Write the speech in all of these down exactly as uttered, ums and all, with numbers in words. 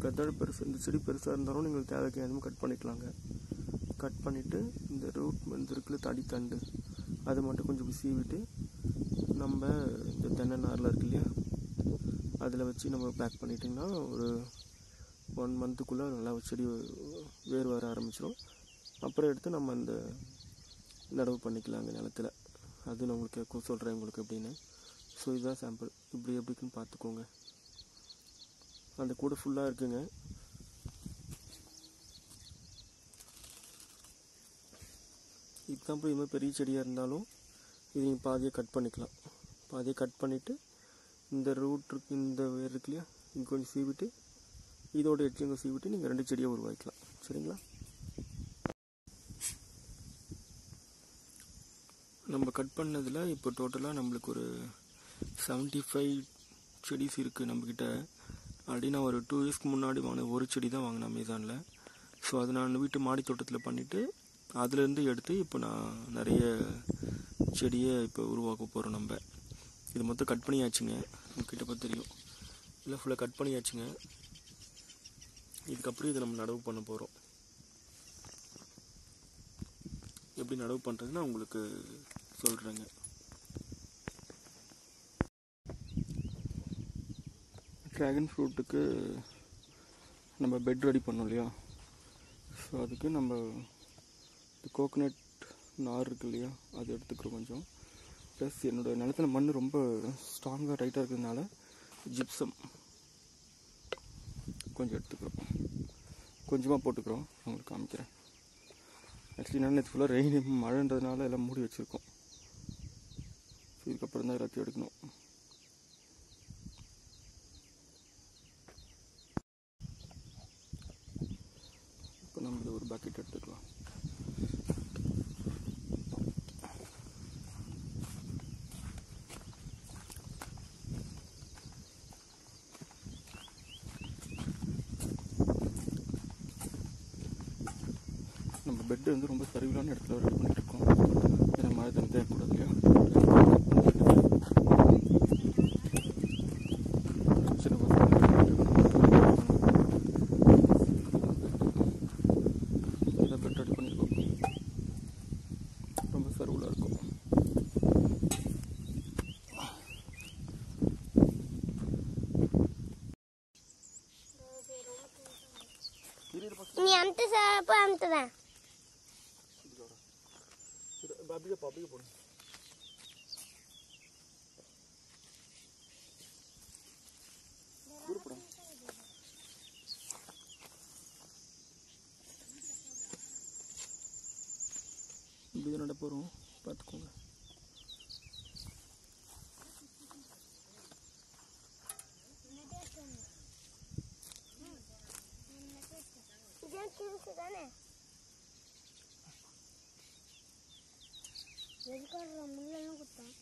விதை பெருசு இந்த செடி பெருசாக இருந்தாலும் நீங்கள் தேவைக்கு எதுவும் கட் பண்ணிக்கலாங்க. கட் பண்ணிவிட்டு இந்த ரூட் வந்து இருக்குல்ல தடி தண்டு அதை மட்டும் கொஞ்சம் சீவிட்டு நம்ம இந்த தென்னை நாரில் இருக்கு இல்லையா அதில் வச்சு நம்ம பேக் பண்ணிட்டிங்கன்னா ஒரு ஒன் மந்த்துக்குள்ளே நல்லா செடி வேர் வர ஆரம்பிச்சிடும். அப்புறம் எடுத்து நம்ம அந்த நடவு பண்ணிக்கலாங்க நிலத்தில். அது நான் உங்களுக்கு சொல்கிறேன் உங்களுக்கு எப்படின்னு. ஸோ இதுதான் சாம்பிள். இப்படி எப்படிக்குன்னு பார்த்துக்கோங்க. அந்த கூடை ஃபுல்லாக இருக்குங்க. எக்ஸாம்பிள் இது மாதிரி பெரிய செடியாக இருந்தாலும் இது நீங்கள் பாதியை கட் பண்ணிக்கலாம். பாதியை கட் பண்ணிவிட்டு இந்த ரூட் இருக்கு இந்த வேர் இருக்கு இல்லையா இங்கே கொஞ்சம் சீவிட்டு இதோட எட்ஜிங்க சீவிட்டு நீங்கள் ரெண்டு செடியை உருவாக்கலாம். சரிங்களா? நம்ம கட் பண்ணதில் இப்போ டோட்டலாக நம்மளுக்கு ஒரு செவன்ட்டி ஃபைவ் செடிஸ் இருக்குது நம்மக்கிட்ட. ஆல்ரெடி நான் ஒரு டூ இயர்ஸ்க்கு முன்னாடி வாங்கின ஒரு செடி தான் வாங்கினேன் அமேசானில். ஸோ அது நான் வீட்டு மாடி தோட்டத்தில் பண்ணிவிட்டு அதுலேருந்து எடுத்து இப்போ நான் நிறைய செடியை இப்போ உருவாக்க போகிறோம். நம்ம இது மொத்தம் கட் பண்ணியாச்சுங்க. உங்ககிட்ட பார்த்து தெரியும் இல்லை ஃபுல்லாக கட் பண்ணியாச்சுங்க. இதுக்கப்புறம் இதை நம்ம நடவு பண்ண போகிறோம். எப்படி நடவு பண்ணுறதுன்னு உங்களுக்கு சொல்கிறேங்க. ட்ராகன் ஃப்ரூட்டுக்கு நம்ம பெட் ரெடி பண்ணோம் இல்லையா, ஸோ அதுக்கு நம்ம கோகோனட் நார் இருக்கு இல்லையா அது எடுத்துக்கிறோம் கொஞ்சம். ப்ளஸ் என்னோடய நிலத்தில் மண் ரொம்ப ஸ்ட்ராங்காக டைட்டாக இருக்கிறதுனால ஜிப்சம் கொஞ்சம் எடுத்துக்கிறோம். கொஞ்சமாக போட்டுக்கிறோம். உங்களுக்கு காமிக்கிறேன். ஆக்சுவலி நான் நேற்று ஃபுல்லாக ரெயின் மழைன்றதுனால எல்லாம் மூடி வச்சுருக்கோம். ஸோ இதுக்கப்புறம் தான் எல்லாத்தையும் எடுக்கணும். இப்போ நம்ம ஒரு பக்கெட் எடுத்துக்கலாம். நம்ம பெட்டு வந்து ரொம்ப சரிவிலான இடத்துல ரெடி பண்ணிட்டு இருக்கோம். ஏன்னா மழை தண்ணி தேவைக்கூடாது இல்லையா. சின்ன இதை பெட் ரெடி பண்ணியிருக்கோம். ரொம்ப சர்வலாக இருக்கும். நீ அம்த்து சாப்ப அம்த்துதான் அப்படியே அப்படியே போடு. கூப்பிடும் இப்படி நட போகிறோம். பார்த்துக்கோங்க. தானே எதுக்காக முள்ளெல்லாம் குத்தான்.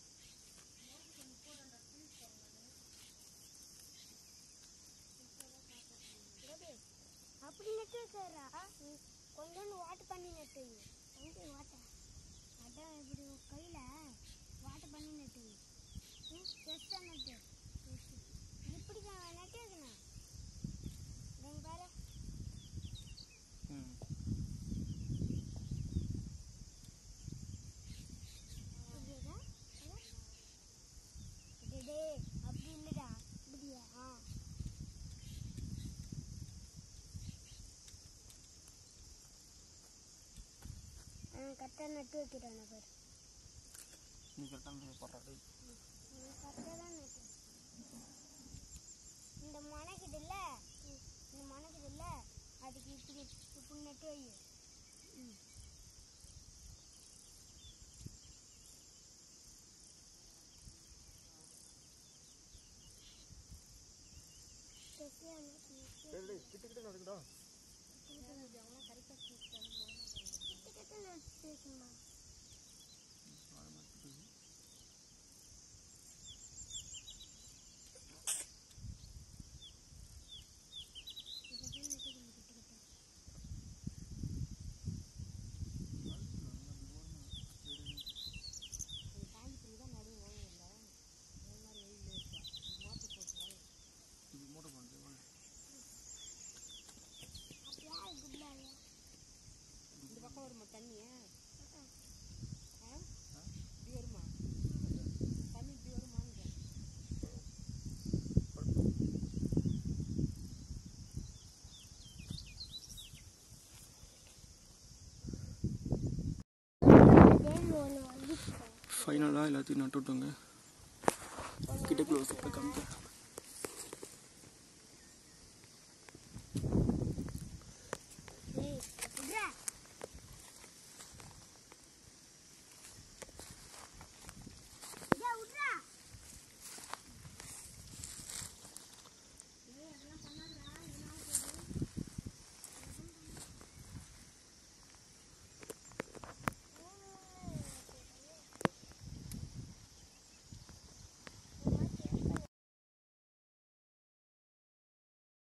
அப்படி நெட்டு வைக்கிறா கொஞ்சோண்டு வாட்டு பண்ணி நெட்டு எங்கே வாட்டை அதான் இப்படி கையில் வாட்டு பண்ணி நெட்டு பெஸ்ட்டாக நெட்டு இப்படி நெட்டு வைக்கணும். எங்கள் பாரு அப்படி இல்லடா இப்படியா கரெக்டாக நட்டு வைக்கிறான பேர். நீ கரெக்டாக போடுறாரு கரெக்டாக தான் நட்டு இந்த மணக்குது இல்லை இந்த மணக்குது இல்லை அதுக்கு இப்படி இப்படி நட்டு வை. ம் கிட்ட நடக்குதா தண்ணியை இப்படி வருமா தண்ணி இப்படி வருமான்னு ஃபைனலாக எல்லாத்தையும் நட்டு விட்டோங்க கிட்ட க்ளோஸ் அப்பில் காமிக்கிறேன்.